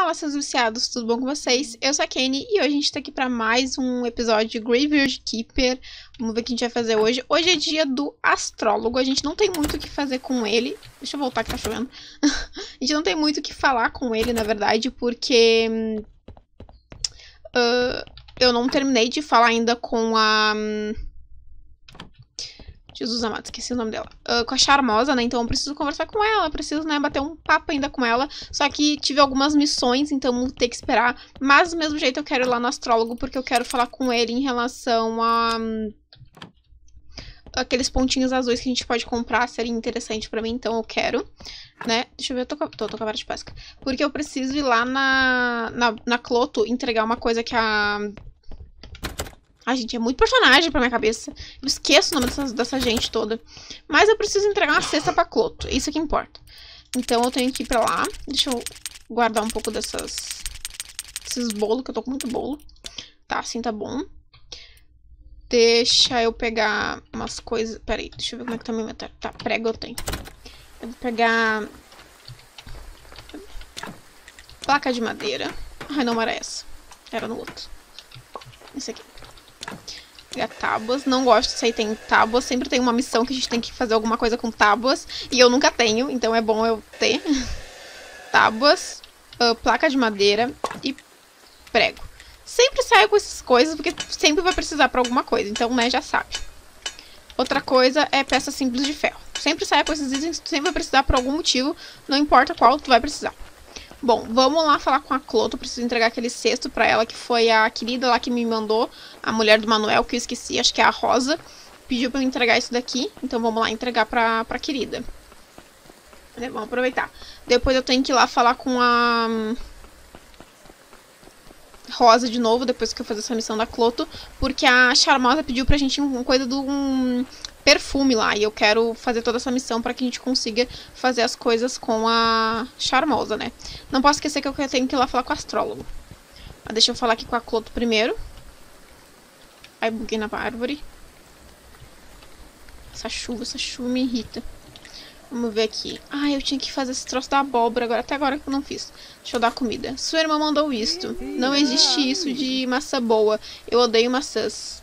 Fala, seus viciados, tudo bom com vocês? Eu sou a Kenny e hoje a gente tá aqui pra mais um episódio de Graveyard Keeper. Vamos ver o que a gente vai fazer hoje. Hoje é dia do astrólogo, a gente não tem muito o que fazer com ele. Deixa eu voltar que tá chovendo. A gente não tem muito o que falar com ele, na verdade, porque... eu não terminei de falar ainda com a... Jesus amado, esqueci o nome dela. Com a Charmosa, né? Então eu preciso conversar com ela. Preciso, né, bater um papo ainda com ela. Só que tive algumas missões, então vou ter que esperar. Mas do mesmo jeito eu quero ir lá no astrólogo, porque eu quero falar com ele em relação a... aqueles pontinhos azuis que a gente pode comprar. Seria interessante pra mim, então eu quero, né? Deixa eu ver, eu tô com a vara de pesca. Porque eu preciso ir lá na Cloto entregar uma coisa que a... Ai, gente, é muito personagem pra minha cabeça. Eu esqueço o nome dessa gente toda. Mas eu preciso entregar uma cesta pra Cloto. Isso que importa. Então eu tenho que ir pra lá. Deixa eu guardar um pouco desses bolos, que eu tô com muito bolo. Tá, assim tá bom. Deixa eu pegar umas coisas... Pera aí, deixa eu ver como é que tá meu inventário. Tá, prego eu tenho. Eu vou pegar... placa de madeira. Ai, não era essa. Era no outro. Esse aqui. Pegar tábuas, não gosto se aí tem tábuas, sempre tem uma missão que a gente tem que fazer alguma coisa com tábuas, e eu nunca tenho, então é bom eu ter. Tábuas, placa de madeira e prego. Sempre saio com essas coisas, porque sempre vai precisar pra alguma coisa, então, né, já sabe. Outra coisa é peça simples de ferro. Sempre saia com esses itens, tu sempre vai precisar por algum motivo, não importa qual, tu vai precisar. Bom, vamos lá falar com a Cloto. Preciso entregar aquele cesto pra ela, que foi a querida lá que me mandou, a mulher do Manuel, que eu esqueci, acho que é a Rosa. Pediu pra eu entregar isso daqui, então vamos lá entregar pra querida. Vamos aproveitar. Depois eu tenho que ir lá falar com a Rosa de novo, depois que eu fazer essa missão da Cloto, porque a Charmosa pediu pra gente uma coisa do perfume lá, e eu quero fazer toda essa missão pra que a gente consiga fazer as coisas com a Charmosa, né? Não posso esquecer que eu tenho que ir lá falar com o astrólogo. Mas deixa eu falar aqui com a Cloto primeiro. Aí buguei na árvore. Essa chuva me irrita. Vamos ver aqui. Ah, eu tinha que fazer esse troço da abóbora agora, até agora que eu não fiz. Deixa eu dar comida. Sua irmã mandou isto. Não existe isso de maçã boa. Eu odeio maçãs.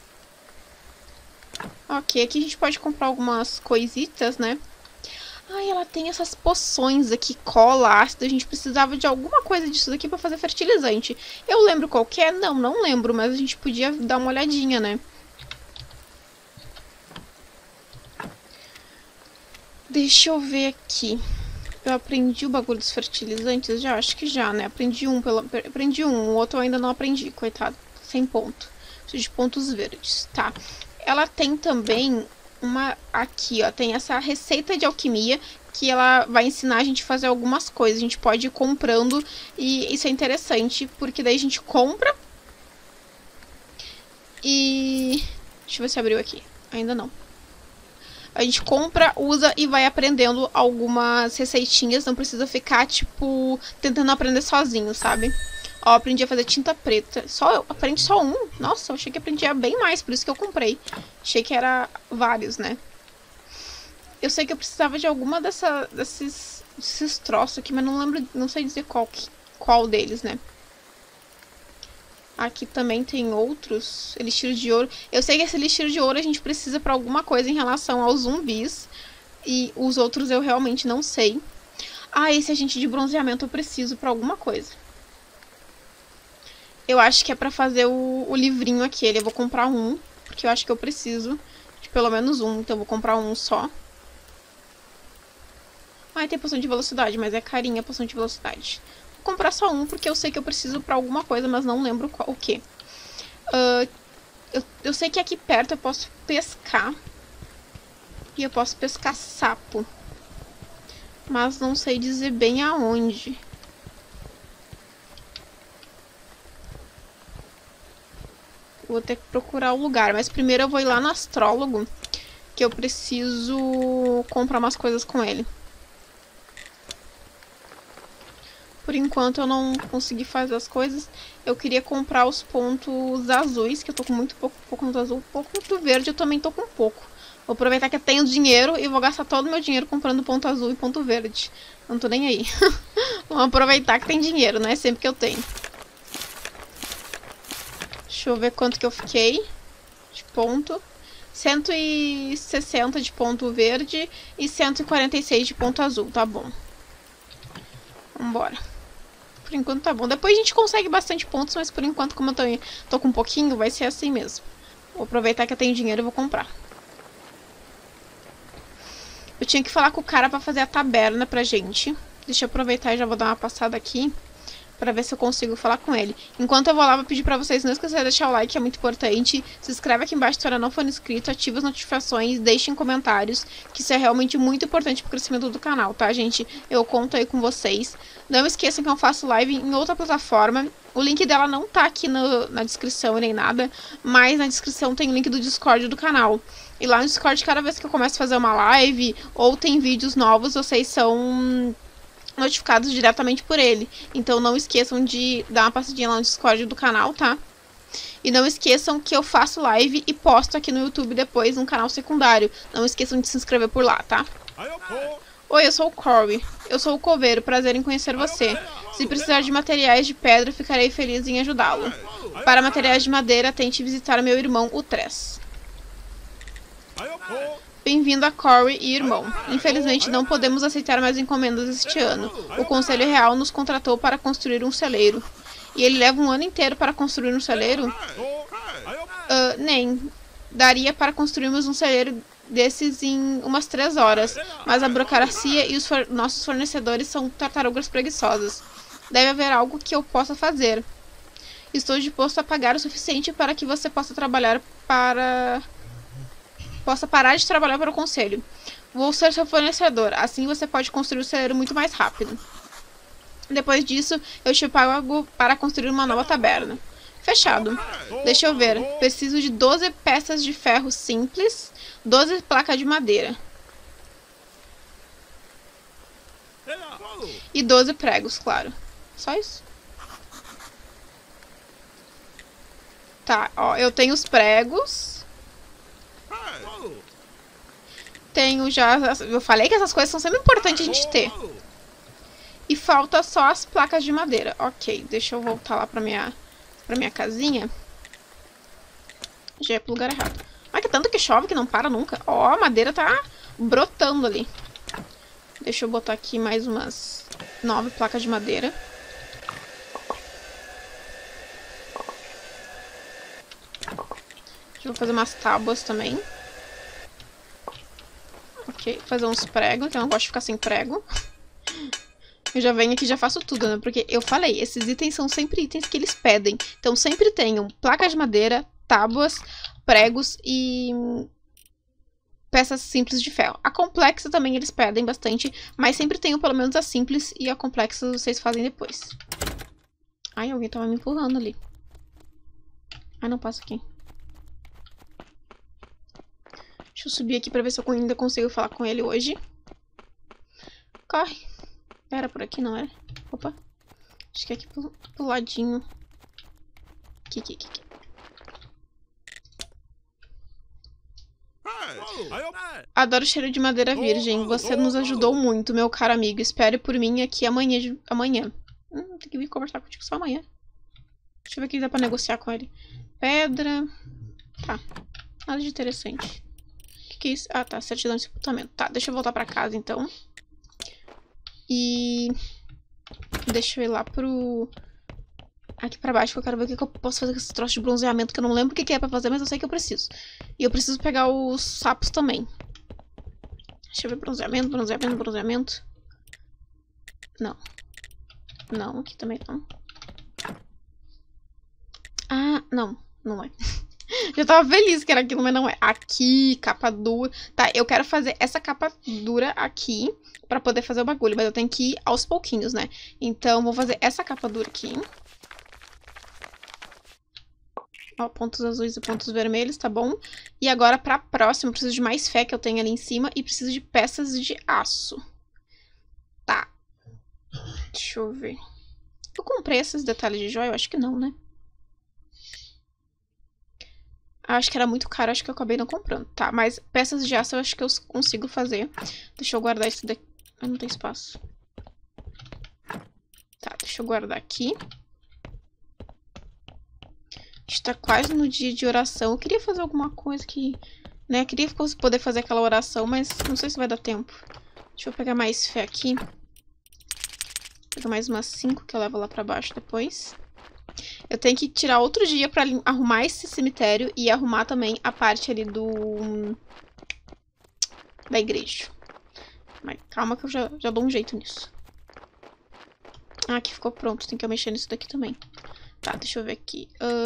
Ok, aqui a gente pode comprar algumas coisitas, né? Ai, ela tem essas poções aqui, cola, ácido. A gente precisava de alguma coisa disso daqui pra fazer fertilizante. Eu lembro qual que é? Não lembro, mas a gente podia dar uma olhadinha, né? Deixa eu ver aqui. Eu aprendi o bagulho dos fertilizantes já? Acho que já, né? Aprendi um, o outro eu ainda não aprendi, coitado. Sem ponto. Preciso de pontos verdes, tá. Ela tem também uma... Aqui, ó. Tem essa receita de alquimia que ela vai ensinar a gente a fazer algumas coisas. A gente pode ir comprando e isso é interessante, porque daí a gente compra e... Deixa eu ver se abriu aqui. Ainda não. A gente compra, usa e vai aprendendo algumas receitinhas. Não precisa ficar, tipo, tentando aprender sozinho, sabe? Ó, aprendi a fazer tinta preta. Aprendi só um? Nossa, eu achei que aprendia bem mais, por isso que eu comprei. Achei que era vários, né? Eu sei que eu precisava de alguma desses troços aqui, mas não lembro, não sei dizer qual deles, né? Aqui também tem outros elixir de ouro. Eu sei que esse elixir de ouro a gente precisa pra alguma coisa em relação aos zumbis. E os outros eu realmente não sei. Ah, esse agente de bronzeamento eu preciso pra alguma coisa. Eu acho que é pra fazer o livrinho aquele. Eu vou comprar um, porque eu acho que eu preciso de pelo menos um. Então eu vou comprar um só. Ah, tem poção de velocidade, mas é carinha a poção de velocidade. Vou comprar só um, porque eu sei que eu preciso pra alguma coisa, mas não lembro o que. Eu sei que aqui perto eu posso pescar. E eu posso pescar sapo. Mas não sei dizer bem aonde. Vou ter que procurar o lugar. Mas primeiro eu vou ir lá no astrólogo, que eu preciso comprar umas coisas com ele. Por enquanto eu não consegui fazer as coisas. Eu queria comprar os pontos azuis, que eu tô com muito pouco ponto azul. Pouco do verde eu também tô com pouco. Vou aproveitar que eu tenho dinheiro e vou gastar todo o meu dinheiro comprando ponto azul e ponto verde. Não tô nem aí. Vamos aproveitar que tem dinheiro, não é sempre que eu tenho. Deixa eu ver quanto que eu fiquei de ponto. 160 de ponto verde e 146 de ponto azul, tá bom. Vambora. Por enquanto tá bom. Depois a gente consegue bastante pontos, mas por enquanto, como eu tô com um pouquinho, vai ser assim mesmo. Vou aproveitar que eu tenho dinheiro e vou comprar. Eu tinha que falar com o cara pra fazer a taberna pra gente. Deixa eu aproveitar e já vou dar uma passada aqui pra ver se eu consigo falar com ele. Enquanto eu vou lá, vou pedir pra vocês não esquecerem de deixar o like, que é muito importante. Se inscreve aqui embaixo se ainda não for inscrito, ativa as notificações, deixem comentários, que isso é realmente muito importante pro crescimento do canal, tá, gente? Eu conto aí com vocês. Não esqueçam que eu faço live em outra plataforma. O link dela não tá aqui na descrição nem nada, mas na descrição tem o link do Discord do canal. E lá no Discord, cada vez que eu começo a fazer uma live ou tem vídeos novos, vocês são notificados diretamente por ele. Então não esqueçam de dar uma passadinha lá no Discord do canal, tá? E não esqueçam que eu faço live e posto aqui no YouTube depois no canal secundário. Não esqueçam de se inscrever por lá, tá? Oi, eu sou o Corey. Eu sou o coveiro, prazer em conhecer você. Se precisar de materiais de pedra, ficarei feliz em ajudá-lo. Para materiais de madeira, tente visitar meu irmão, o Tress. Bem-vindo a Corey e irmão. Infelizmente não podemos aceitar mais encomendas este ano. O Conselho Real nos contratou para construir um celeiro. E ele leva um ano inteiro para construir um celeiro? Nem. Daria para construirmos um celeiro desses em umas 3 horas. Mas a burocracia e os nossos fornecedores são tartarugas preguiçosas. Deve haver algo que eu possa fazer. Estou disposto a pagar o suficiente para que você possa parar de trabalhar para o conselho. Vou ser seu fornecedor, assim você pode construir o celeiro muito mais rápido. Depois disso, eu te pago para construir uma nova taberna. Fechado. Deixa eu ver. Preciso de 12 peças de ferro simples, 12 placas de madeira. E 12 pregos, claro. Só isso. Tá, ó, eu tenho os pregos. Tenho já... Eu falei que essas coisas são sempre importantes a gente ter. E falta só as placas de madeira. Ok, deixa eu voltar lá pra minha casinha. Já é pro lugar errado. Ai, que tanto que chove que não para nunca. Ó, a madeira tá brotando ali. Deixa eu botar aqui mais umas 9 placas de madeira. Deixa eu fazer umas tábuas também. Ok, fazer uns pregos, que eu não gosto de ficar sem prego. Eu já venho aqui e já faço tudo, né? Porque eu falei, esses itens são sempre itens que eles pedem. Então sempre tenham placas de madeira, tábuas, pregos e peças simples de ferro. A complexa também eles pedem bastante, mas sempre tenham pelo menos a simples e a complexa vocês fazem depois. Ai, alguém tava me empurrando ali. Ah, não, passa aqui. Deixa eu subir aqui pra ver se eu ainda consigo falar com ele hoje. Corre. Era por aqui, não era? Opa. Acho que é aqui pro ladinho. Aqui. Adoro o cheiro de madeira virgem. Você nos ajudou muito, meu caro amigo. Espere por mim aqui amanhã. Tem que vir conversar contigo só amanhã. Deixa eu ver o que dá pra negociar com ele. Pedra. Tá. Nada de interessante. O que é isso? Ah, tá. Certidão de sepultamento. Tá, deixa eu voltar pra casa, então. E... deixa eu ir lá pro... aqui pra baixo, que eu quero ver o que eu posso fazer com esse troço de bronzeamento, que eu não lembro o que é pra fazer, mas eu sei que eu preciso. E eu preciso pegar os sapos também. Deixa eu ver, bronzeamento. Não. Não, aqui também não. Ah, não é. Já tava feliz que era aquilo, mas não é. Aqui, capa dura. Tá, eu quero fazer essa capa dura aqui pra poder fazer o bagulho, mas eu tenho que ir aos pouquinhos, né? Então, vou fazer essa capa dura aqui. Ó, pontos azuis e pontos vermelhos, tá bom? E agora, pra próxima, eu preciso de mais fé que eu tenho ali em cima e preciso de peças de aço. Tá. Deixa eu ver. Eu comprei esses detalhes de joia? Eu acho que não, né? Acho que era muito caro, acho que eu acabei não comprando. Tá, mas peças de aço eu acho que eu consigo fazer. Deixa eu guardar isso daqui. Ah, não tem espaço. Tá, deixa eu guardar aqui. Está quase no dia de oração. Eu queria fazer alguma coisa que... né, eu queria poder fazer aquela oração, mas não sei se vai dar tempo. Deixa eu pegar mais fé aqui. Vou pegar mais umas 5 que eu levo lá pra baixo depois. Eu tenho que tirar outro dia pra arrumar esse cemitério e arrumar também a parte ali da igreja. Mas calma que eu já dou um jeito nisso. Ah, aqui ficou pronto. Tem que mexer nisso daqui também. Tá, deixa eu ver aqui.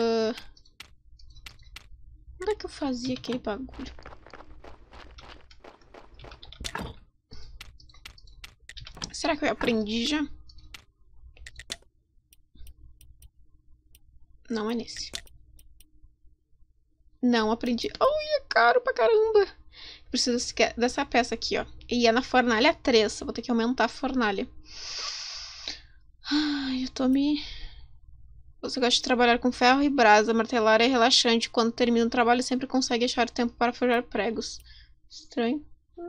Onde é que eu fazia aquele bagulho? Será que eu aprendi já? Não é nesse. Não aprendi. Ai, é caro pra caramba. Preciso dessa peça aqui, ó. E é na fornalha 3. Eu vou ter que aumentar a fornalha. Ai, eu tô me... Você gosta de trabalhar com ferro e brasa. Martelar é relaxante. Quando termina o trabalho, sempre consegue achar tempo para forjar pregos. Estranho.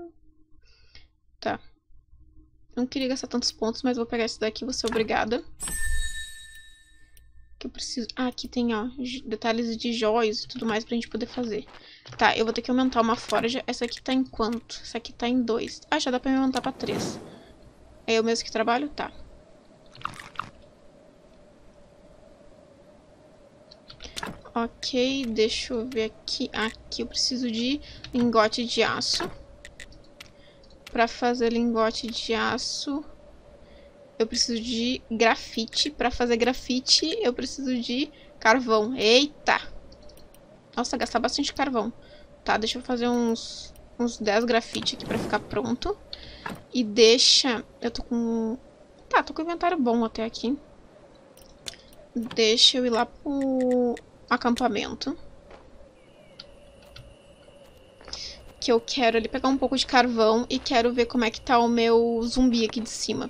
Tá. Não queria gastar tantos pontos, mas vou pegar esse daqui. Vou ser obrigada. Que eu preciso... Ah, aqui tem, ó, detalhes de joias e tudo mais pra gente poder fazer. Tá, eu vou ter que aumentar uma forja. Essa aqui tá em quanto? Essa aqui tá em 2. Ah, já dá pra me aumentar pra 3. É eu mesmo que trabalho? Tá. Ok, deixa eu ver aqui. Aqui eu preciso de lingote de aço. Pra fazer lingote de aço, eu preciso de grafite. Pra fazer grafite, eu preciso de carvão. Eita! Nossa, gastar bastante carvão. Tá, deixa eu fazer uns 10 grafite aqui pra ficar pronto. E deixa... Eu tô com... Tá, tô com o inventário bom até aqui. Deixa eu ir lá pro acampamento. Que eu quero ali pegar um pouco de carvão e quero ver como é que tá o meu zumbi aqui de cima.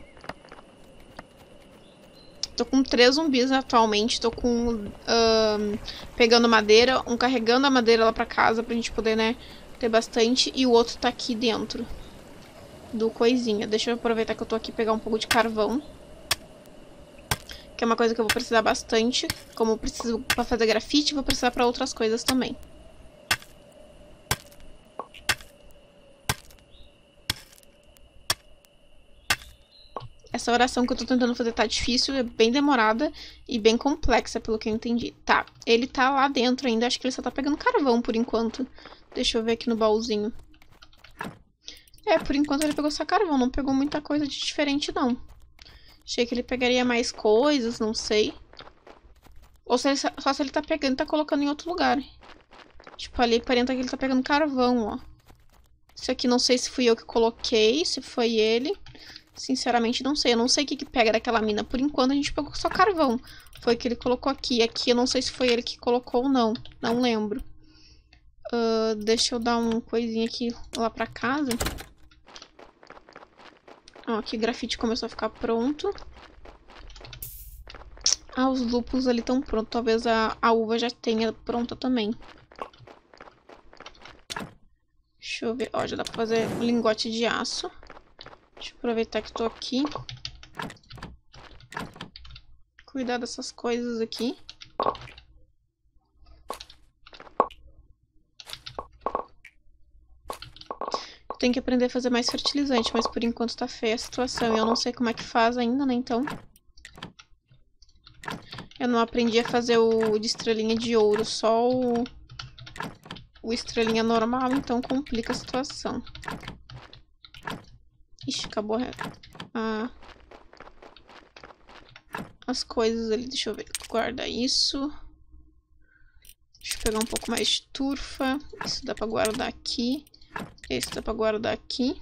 Tô com 3 zumbis atualmente, tô com... pegando madeira, um carregando a madeira lá pra casa pra gente poder, né, ter bastante. E o outro tá aqui dentro do coisinha. Deixa eu aproveitar que eu tô aqui e pegar um pouco de carvão. Que é uma coisa que eu vou precisar bastante. Como eu preciso pra fazer grafite, vou precisar pra outras coisas também. Essa oração que eu tô tentando fazer tá difícil, é bem demorada e bem complexa, pelo que eu entendi. Tá, ele tá lá dentro ainda, acho que ele só tá pegando carvão por enquanto. Deixa eu ver aqui no baúzinho. É, por enquanto ele pegou só carvão, não pegou muita coisa de diferente não. Achei que ele pegaria mais coisas, não sei. Ou se ele, só se ele tá pegando e tá colocando em outro lugar. Tipo, ali aparenta que ele tá pegando carvão, ó. Isso aqui não sei se fui eu que coloquei, se foi ele. Sinceramente, não sei. Eu não sei o que pega daquela mina. Por enquanto, a gente pegou só carvão. Foi o que ele colocou aqui. Aqui eu não sei se foi ele que colocou ou não. Não lembro. Deixa eu dar uma coisinha aqui lá pra casa. Ó, aqui o grafite começou a ficar pronto. Ah, os lúpulos ali estão prontos. Talvez a uva já tenha pronta também. Deixa eu ver. Ó, já dá pra fazer um lingote de aço. Deixa eu aproveitar que tô aqui. Cuidar dessas coisas aqui. Eu tenho que aprender a fazer mais fertilizante, mas por enquanto tá feia a situação. E eu não sei como é que faz ainda, né, então. Eu não aprendi a fazer o de estrelinha de ouro, só o estrelinha normal, então complica a situação. Ixi, acabou as coisas ali. Deixa eu ver. Guarda isso. Deixa eu pegar um pouco mais de turfa. Isso dá pra guardar aqui. Esse dá pra guardar aqui.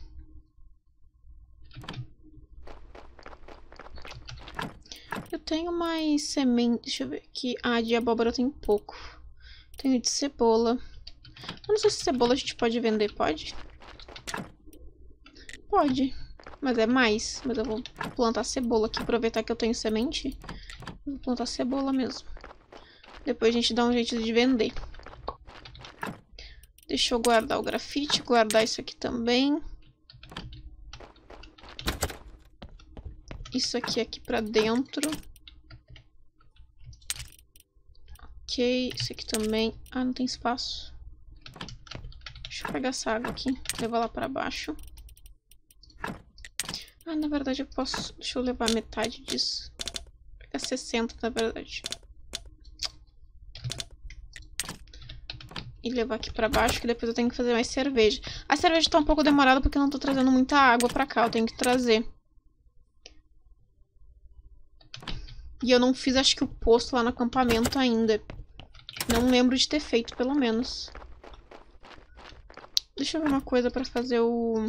Eu tenho mais semente. Deixa eu ver aqui. Ah, de abóbora eu tenho pouco. Tenho de cebola. Eu não sei se cebola a gente pode vender. Pode? Pode. Mas é mais. Mas eu vou plantar cebola aqui. Aproveitar que eu tenho semente. Vou plantar cebola mesmo. Depois a gente dá um jeito de vender. Deixa eu guardar o grafite, guardar isso aqui também. Isso aqui pra dentro. Ok, isso aqui também. Ah, não tem espaço. Deixa eu pegar essa água aqui, levar lá pra baixo. Ah, na verdade eu posso... Deixa eu levar metade disso. Vou pegar 60, na verdade. E levar aqui pra baixo, que depois eu tenho que fazer mais cerveja. A cerveja tá um pouco demorada porque eu não tô trazendo muita água pra cá. Eu tenho que trazer. E eu não fiz, acho que o posto lá no acampamento ainda. Não lembro de ter feito, pelo menos. Deixa eu ver uma coisa pra fazer o...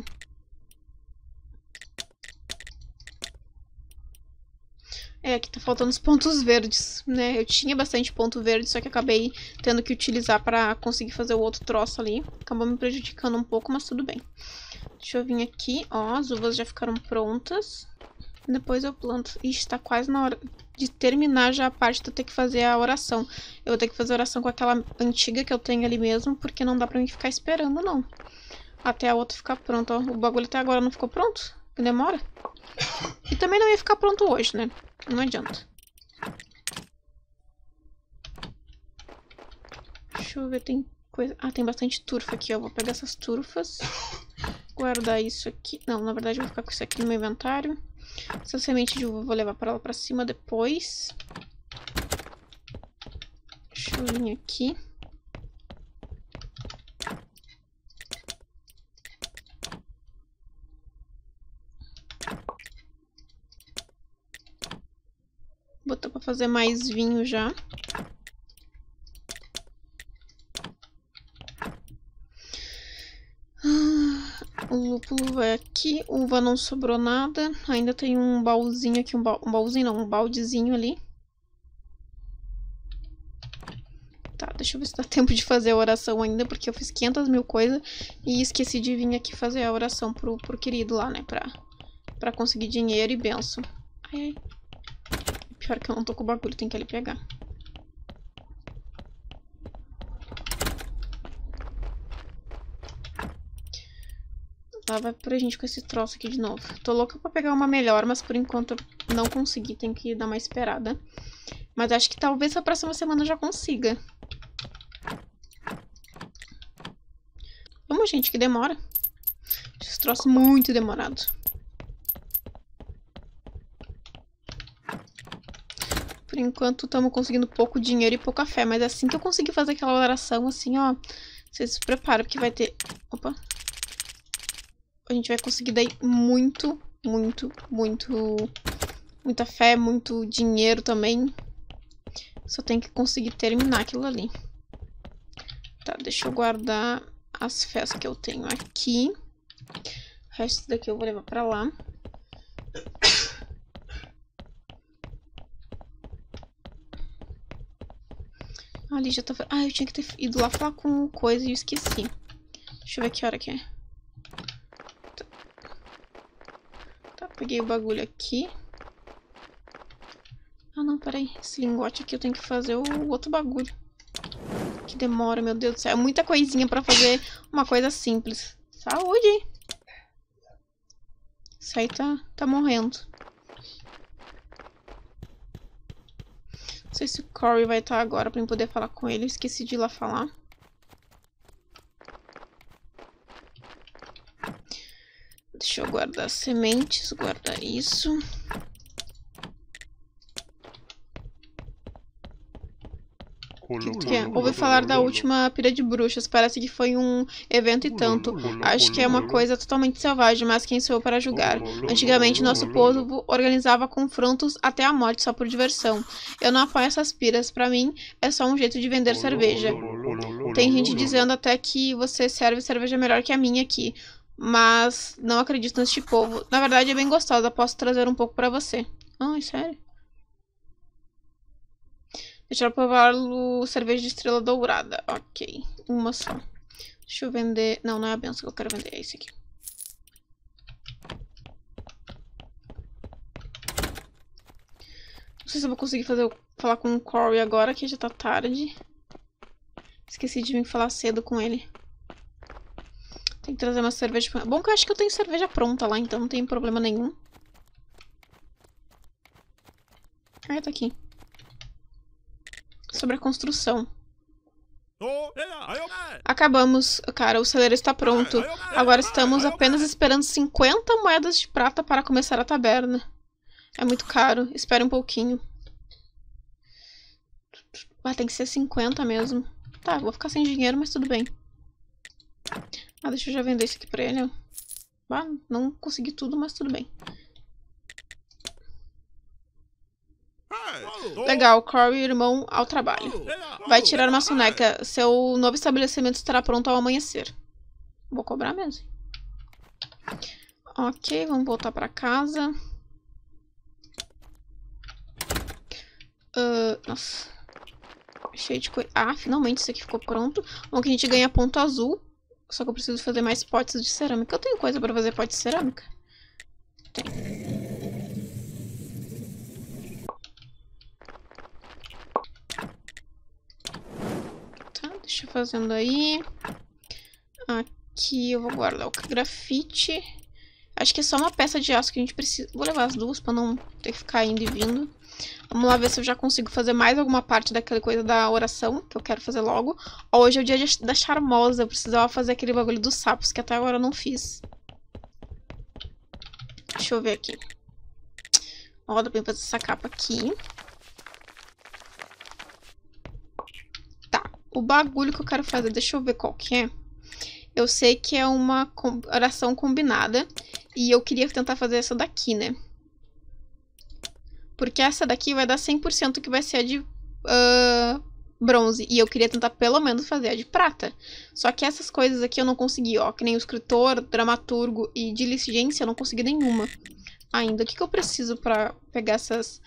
É, aqui tá faltando os pontos verdes, né? Eu tinha bastante ponto verde, só que acabei tendo que utilizar pra conseguir fazer o outro troço ali. Acabou me prejudicando um pouco, mas tudo bem. Deixa eu vir aqui, ó, as uvas já ficaram prontas. Depois eu planto. Ixi, tá quase na hora de terminar já a parte de eu ter que fazer a oração. Eu vou ter que fazer a oração com aquela antiga que eu tenho ali mesmo, porque não dá pra mim ficar esperando, não. Até a outra ficar pronta, ó. O bagulho até agora não ficou pronto? Demora. E também não ia ficar pronto hoje, né? Não adianta. Deixa eu ver, tem coisa... Ah, tem bastante turfa aqui, ó. Vou pegar essas turfas. Guardar isso aqui. Não, na verdade eu vou ficar com isso aqui no meu inventário. Essa semente de uva eu vou levar pra lá pra cima depois. Deixa eu vir aqui. Botar pra fazer mais vinho já. O lúpulo vai aqui. Uva não sobrou nada. Ainda tem um baúzinho aqui. Um baúzinho não, um baldezinho ali. Tá, deixa eu ver se dá tempo de fazer a oração ainda, porque eu fiz 500 mil coisas e esqueci de vir aqui fazer a oração pro querido lá, né? Pra conseguir dinheiro e benção. Ai, ai. Pior que eu não tô com o bagulho, tem que ali pegar. Lá vai pra gente com esse troço aqui de novo. Tô louca pra pegar uma melhor, mas por enquanto eu não consegui. Tem que dar uma esperada. Mas acho que talvez a próxima semana eu já consiga. Vamos, gente, que demora. Esse troço muito demorado. Por enquanto estamos conseguindo pouco dinheiro e pouca fé. Mas assim que eu conseguir fazer aquela oração, assim, ó... Vocês se preparam, porque vai ter... Opa! A gente vai conseguir daí muita fé, muito dinheiro também. Só tem que conseguir terminar aquilo ali. Tá, deixa eu guardar as fés que eu tenho aqui. O resto daqui eu vou levar pra lá. Ali já tá... Ah, eu tinha que ter ido lá falar com o coisa e eu esqueci. Deixa eu ver que hora que é. Tá, peguei o bagulho aqui. Ah, não, peraí. Esse lingote aqui eu tenho que fazer o outro bagulho. Que demora, meu Deus do céu. É muita coisinha pra fazer uma coisa simples. Saúde! Isso aí tá morrendo. Não sei se o Corey vai estar agora pra eu poder falar com ele. Eu esqueci de ir lá falar. Deixa eu guardar as sementes, guardar isso. Ouvi falar da última pira de bruxas. Parece que foi um evento e tanto. Acho que é uma coisa totalmente selvagem, mas quem sou eu para julgar? Antigamente, nosso povo organizava confrontos até a morte só por diversão. Eu não apoio essas piras. Pra mim, é só um jeito de vender cerveja. Tem gente dizendo até que você serve cerveja melhor que a minha aqui. Mas não acredito neste povo. Na verdade, é bem gostosa. Posso trazer um pouco pra você. Ai, sério? Deixa eu provar o cerveja de estrela dourada. Ok, uma só. Deixa eu vender... Não, não é a benção que eu quero vender, é esse aqui. Não sei se eu vou conseguir falar com o Corey agora, que já tá tarde. Esqueci de vir falar cedo com ele. Tem que trazer uma cerveja. Bom que eu acho que eu tenho cerveja pronta lá, então não tem problema nenhum. Ah, tá aqui. Sobre a construção. Acabamos, cara, o celeiro está pronto. Agora estamos apenas esperando 50 moedas de prata para começar a taberna. É muito caro, espere um pouquinho. Ah, tem que ser 50 mesmo. Tá, vou ficar sem dinheiro, mas tudo bem. Ah, deixa eu já vender isso aqui pra ele, ó. Ah, não consegui tudo, mas tudo bem. Legal, Corey, irmão, ao trabalho. Vai tirar uma soneca. Seu novo estabelecimento estará pronto ao amanhecer. Vou cobrar mesmo. Ok, vamos voltar pra casa. Nossa. Cheio de coisa. Ah, finalmente isso aqui ficou pronto. Bom que a gente ganha ponto azul. Só que eu preciso fazer mais potes de cerâmica. Eu tenho coisa pra fazer pote de cerâmica? Tem. Deixa eu fazendo aí. Aqui eu vou guardar o grafite. Acho que é só uma peça de aço que a gente precisa. Vou levar as duas pra não ter que ficar indo e vindo. Vamos lá ver se eu já consigo fazer mais alguma parte daquela coisa da oração, que eu quero fazer logo. Hoje é o dia da charmosa. Eu precisava fazer aquele bagulho dos sapos, que até agora eu não fiz. Deixa eu ver aqui. Ó, dá pra fazer essa capa aqui. O bagulho que eu quero fazer, deixa eu ver qual que é. Eu sei que é uma oração combinada. E eu queria tentar fazer essa daqui, né? Porque essa daqui vai dar 100% que vai ser a de bronze. E eu queria tentar pelo menos fazer a de prata. Só que essas coisas aqui eu não consegui, ó. Que nem o escritor, dramaturgo e diligência, eu não consegui nenhuma ainda. O que eu preciso pra pegar essas...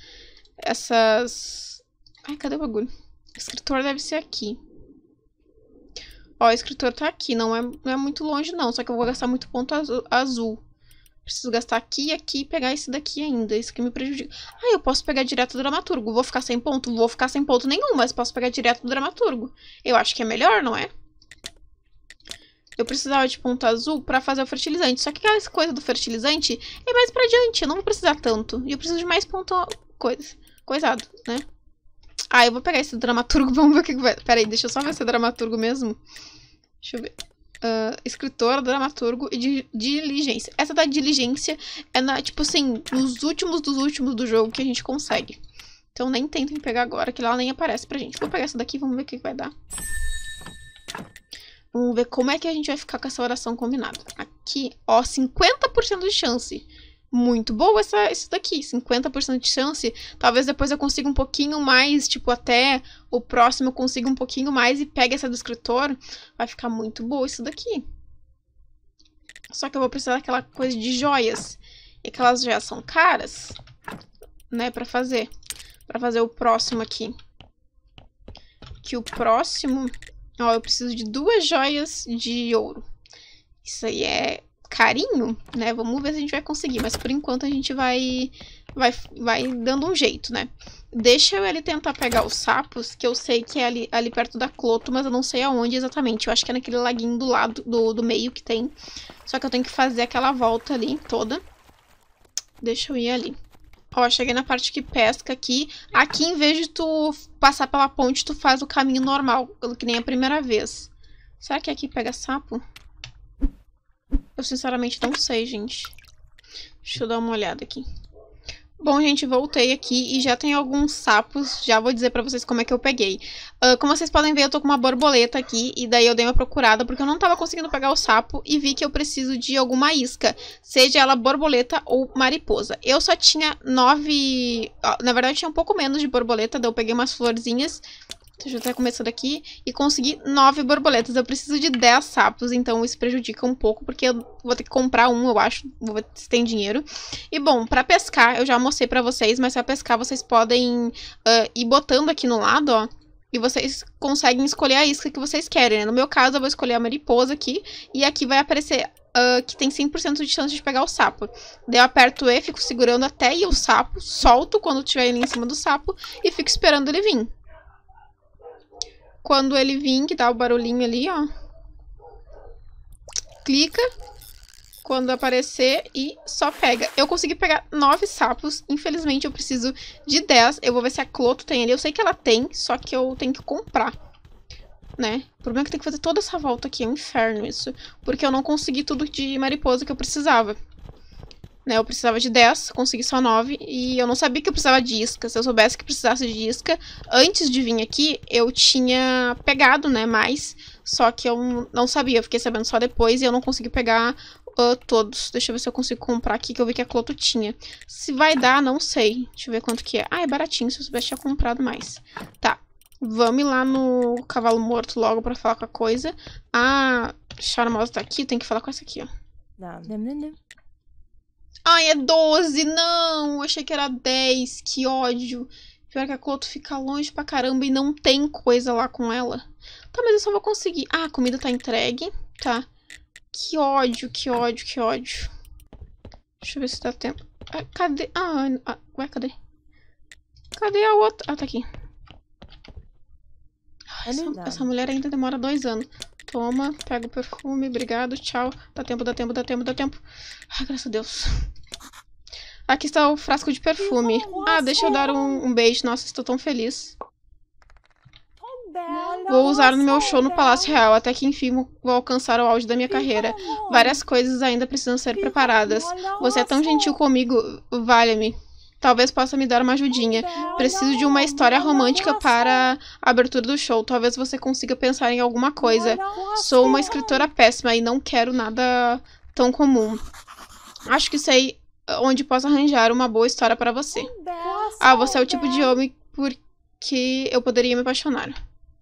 Ai, cadê o bagulho? O escritor deve ser aqui. Ó, o escritor tá aqui, não é muito longe não, só que eu vou gastar muito ponto azul. Preciso gastar aqui e aqui e pegar esse daqui ainda, isso que me prejudica. Ah, eu posso pegar direto do dramaturgo, vou ficar sem ponto? Vou ficar sem ponto nenhum, mas posso pegar direto do dramaturgo. Eu acho que é melhor, não é? Eu precisava de ponto azul pra fazer o fertilizante, só que aquela coisa do fertilizante é mais pra adiante, eu não vou precisar tanto. E eu preciso de mais ponto coisado, né? Ah, eu vou pegar esse dramaturgo, vamos ver o que vai... Pera aí, deixa eu só ver se é dramaturgo mesmo. Deixa eu ver. Escritor, dramaturgo e diligência. Essa da diligência é, tipo assim, nos últimos dos últimos do jogo que a gente consegue. Então nem tentem pegar agora, que ela nem aparece pra gente. Vou pegar essa daqui, vamos ver o que vai dar. Vamos ver como é que a gente vai ficar com essa oração combinada. Aqui, ó, 50% de chance. Muito boa esse daqui, 50% de chance. Talvez depois eu consiga um pouquinho mais, tipo, até o próximo eu consiga um pouquinho mais e pegue essa do escritor. Vai ficar muito boa isso daqui. Só que eu vou precisar daquela coisa de joias. E aquelas joias são caras, né, pra fazer. Pra fazer o próximo aqui. Que o próximo... Ó, eu preciso de 2 joias de ouro. Isso aí é... carinho, né? Vamos ver se a gente vai conseguir. Mas por enquanto a gente vai dando um jeito, né? Deixa eu ele tentar pegar os sapos, que eu sei que é ali perto da Cloto, mas eu não sei aonde exatamente. Eu acho que é naquele laguinho do lado, do meio que tem. Só que eu tenho que fazer aquela volta ali toda. Deixa eu ir ali. Ó, cheguei na parte que pesca aqui. Aqui, em vez de tu passar pela ponte, tu faz o caminho normal, que nem a primeira vez. Será que aqui pega sapo? Eu sinceramente não sei, gente. Deixa eu dar uma olhada aqui. Bom, gente, voltei aqui e já tem alguns sapos. Já vou dizer pra vocês como é que eu peguei. Como vocês podem ver, eu tô com uma borboleta aqui. E daí eu dei uma procurada porque eu não tava conseguindo pegar o sapo. E vi que eu preciso de alguma isca. Seja ela borboleta ou mariposa. Eu só tinha 9... Na verdade, tinha um pouco menos de borboleta. Daí eu peguei umas florzinhas. Deixa eu até começar daqui. E consegui 9 borboletas. Eu preciso de 10 sapos, então isso prejudica um pouco, porque eu vou ter que comprar um, eu acho. Vou ver se tem dinheiro. E bom, pra pescar, eu já mostrei pra vocês, mas pra pescar vocês podem ir botando aqui no lado, ó. E vocês conseguem escolher a isca que vocês querem, né? No meu caso, eu vou escolher a mariposa aqui. E aqui vai aparecer que tem 100% de chance de pegar o sapo. Daí eu aperto E, fico segurando até ir o sapo. Solto quando tiver ele em cima do sapo. E fico esperando ele vir. Quando ele vir, que dá o barulhinho ali, ó. clica quando aparecer e só pega. Eu consegui pegar 9 sapos. Infelizmente eu preciso de 10. Eu vou ver se a Cloto tem ali. Eu sei que ela tem, só que eu tenho que comprar, né? O problema é que tem que fazer toda essa volta aqui. É um inferno isso. Porque eu não consegui tudo de mariposa que eu precisava. Né? Eu precisava de 10, consegui só 9. E eu não sabia que eu precisava de isca. Se eu soubesse que precisasse de isca, antes de vir aqui, eu tinha pegado, né, mais. Só que eu não sabia. Eu fiquei sabendo só depois e eu não consegui pegar todos. Deixa eu ver se eu consigo comprar aqui, que eu vi que a Cloto tinha. Se vai dar, não sei. Deixa eu ver quanto que é. Ah, é baratinho. Se eu soubesse, tinha comprado mais. Tá. Vamos lá no cavalo morto logo pra falar com a coisa. A charmosa tá aqui. Tem que falar com essa aqui, ó. Não. Ai, é 12. Não. Achei que era 10. Que ódio. Pior que a Cloto fica longe pra caramba e não tem coisa lá com ela. Tá, mas eu só vou conseguir. Ah, a comida tá entregue. Tá. Que ódio, que ódio, que ódio. Deixa eu ver se dá tempo. Ah, cadê? Ué, cadê? Cadê a outra? Ah, tá aqui. Essa mulher ainda demora 2 anos. Toma, pega o perfume, obrigado, tchau. Dá tempo. Ai, graças a Deus. Aqui está o frasco de perfume. Ah, deixa eu dar um beijo. Nossa, estou tão feliz. Vou usar no meu show no Palácio Real, até que enfim vou alcançar o auge da minha carreira. Várias coisas ainda precisam ser preparadas. Você é tão gentil comigo, valha-me. Talvez possa me dar uma ajudinha. Preciso de uma história romântica para a abertura do show. Talvez você consiga pensar em alguma coisa. Sou uma escritora péssima e não quero nada tão comum. Acho que sei onde posso arranjar uma boa história para você. Ah, você é o tipo de homem por que eu poderia me apaixonar.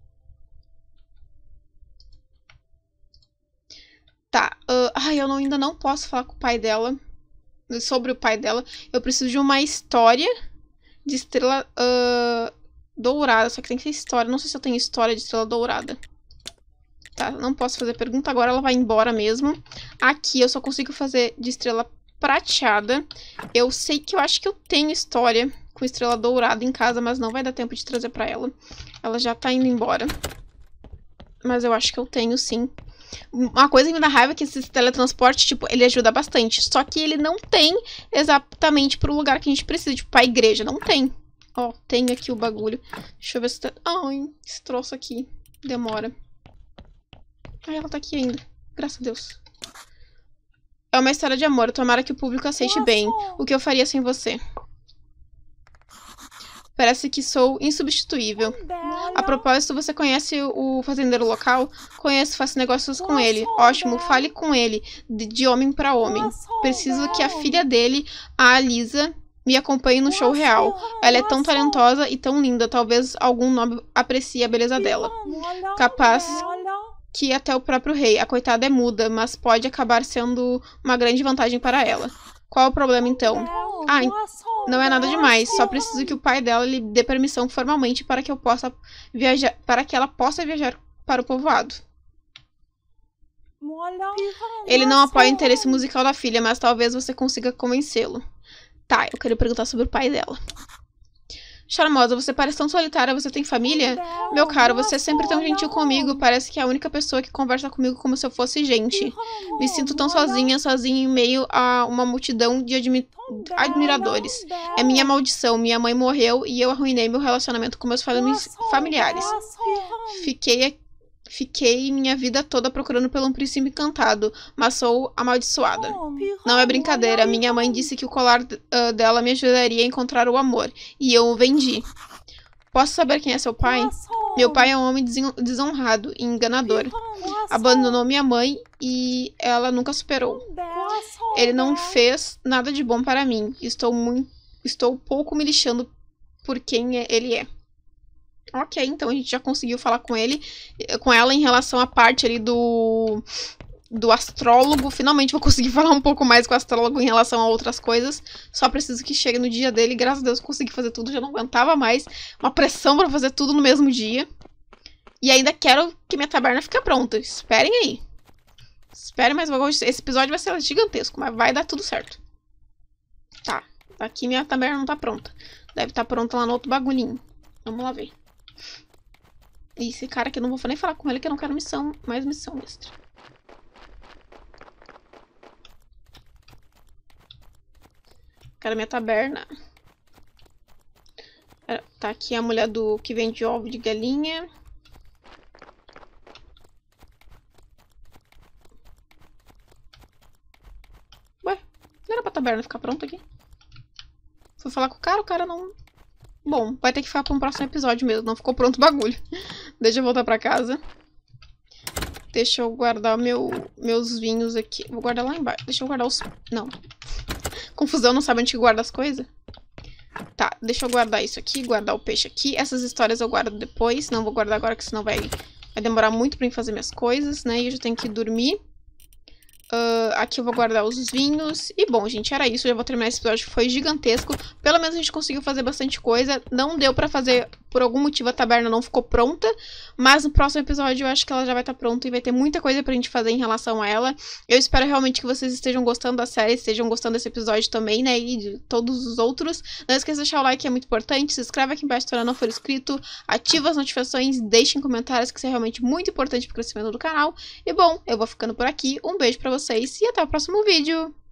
Tá. Eu ainda não posso falar com o pai dela. Sobre o pai dela. Eu preciso de uma história de estrela dourada. Só que tem que ser história. Não sei se eu tenho história de estrela dourada. Tá, não posso fazer pergunta. Agora ela vai embora mesmo. Aqui eu só consigo fazer de estrela prateada. Eu sei que eu acho que eu tenho história com estrela dourada em casa, mas não vai dar tempo de trazer pra ela. Ela já tá indo embora. Mas eu acho que eu tenho, sim. Uma coisa que me dá raiva é que esse teletransporte, tipo, ele ajuda bastante. Só que ele não tem exatamente pro lugar que a gente precisa. Tipo, pra igreja. Não tem. Ó, tem aqui o bagulho. Deixa eu ver se tá... Ai, esse troço aqui. Demora. Ai, ela tá aqui ainda. Graças a Deus. É uma história de amor. Tomara que o público aceite bem. O que eu faria sem você? Parece que sou insubstituível. A propósito, você conhece o fazendeiro local? Conheço, faço negócios com ele. Ótimo, fale com ele, de homem para homem. Preciso que a filha dele, a Alisa, me acompanhe no show real. Ela é tão talentosa e tão linda, talvez algum nobre aprecie a beleza dela. Capaz que até o próprio rei. A coitada é muda, mas pode acabar sendo uma grande vantagem para ela. Qual o problema, então? Ah, não é nada demais. Só preciso que o pai dela lhe dê permissão formalmente para que eu possa viajar, para que ela possa viajar para o povoado. Ele não apoia o interesse musical da filha, mas talvez você consiga convencê-lo. Tá, eu quero perguntar sobre o pai dela. Charmosa, você parece tão solitária, você tem família? Meu caro, você é sempre tão gentil comigo, parece que é a única pessoa que conversa comigo como se eu fosse gente. Me sinto tão sozinha em meio a uma multidão de admiradores. É minha maldição, minha mãe morreu e eu arruinei meu relacionamento com meus familiares. Fiquei minha vida toda procurando pelo príncipe encantado, mas sou amaldiçoada. Não é brincadeira, minha mãe disse que o colar dela me ajudaria a encontrar o amor, e eu o vendi. Posso saber quem é seu pai? Meu pai é um homem desonrado e enganador. Abandonou minha mãe e ela nunca superou. Ele não fez nada de bom para mim. Estou pouco me lixando por quem ele é. Ok, então a gente já conseguiu falar com ela em relação à parte ali do astrólogo. Finalmente vou conseguir falar um pouco mais com o astrólogo em relação a outras coisas. Só preciso que chegue no dia dele. Graças a Deus consegui fazer tudo, já não aguentava mais. Uma pressão pra fazer tudo no mesmo dia. E ainda quero que minha taberna fique pronta. Esperem aí. Esperem, mas esse episódio vai ser gigantesco, mas vai dar tudo certo. Tá, aqui minha taberna não tá pronta. Deve estar pronta lá no outro bagulhinho. Vamos lá ver. E esse cara aqui, eu não vou nem falar com ele, que eu não quero mais missão extra. Quero minha taberna. Tá aqui a mulher que vende ovo de galinha. Ué, não era pra taberna ficar pronta aqui? Fui falar com o cara não... Bom, vai ter que ficar pra um próximo episódio mesmo, não ficou pronto o bagulho. Deixa eu voltar pra casa. Deixa eu guardar meus vinhos aqui. Vou guardar lá embaixo. Deixa eu guardar os... Não. Confusão, não sabe onde que guarda as coisas? Tá, deixa eu guardar isso aqui, guardar o peixe aqui. Essas histórias eu guardo depois. Não vou guardar agora, que senão vai demorar muito pra mim fazer minhas coisas, né? E eu já tenho que dormir. Aqui eu vou guardar os vinhos. E bom, gente, era isso. Eu já vou terminar esse episódio que foi gigantesco. Pelo menos a gente conseguiu fazer bastante coisa. Não deu pra fazer, por algum motivo a taberna não ficou pronta. Mas no próximo episódio eu acho que ela já vai estar pronta. E vai ter muita coisa pra gente fazer em relação a ela. Eu espero realmente que vocês estejam gostando da série. Estejam gostando desse episódio também, né? E de todos os outros. Não esqueça de deixar o like, é muito importante. Se inscreve aqui embaixo se ainda não for inscrito. Ativa as notificações. Deixem comentários, que isso é realmente muito importante pro crescimento do canal. E bom, eu vou ficando por aqui. Um beijo pra vocês e até o próximo vídeo!